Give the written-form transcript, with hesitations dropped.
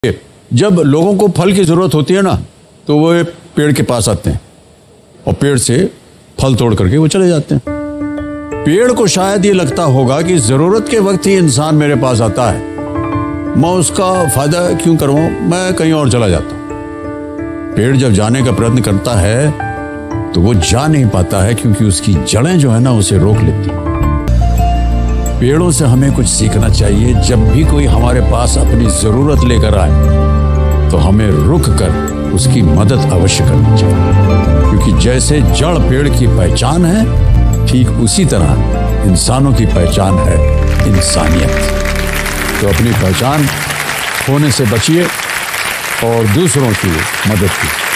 जब लोगों को फल की जरूरत होती है ना, तो वो पेड़ के पास आते हैं और पेड़ से फल तोड़ करके वो चले जाते हैं। पेड़ को शायद ये लगता होगा कि जरूरत के वक्त ही इंसान मेरे पास आता है, मैं उसका फायदा क्यों करवाऊं, मैं कहीं और चला जाता हूं। पेड़ जब जाने का प्रयत्न करता है तो वो जा नहीं पाता है, क्योंकि उसकी जड़ें जो है ना उसे रोक लेती हैं। पेड़ों से हमें कुछ सीखना चाहिए। जब भी कोई हमारे पास अपनी जरूरत लेकर आए तो हमें रुक कर उसकी मदद अवश्य करनी चाहिए, क्योंकि जैसे जड़ पेड़ की पहचान है, ठीक उसी तरह इंसानों की पहचान है इंसानियत। तो अपनी पहचान खोने से बचिए और दूसरों की मदद कीजिए।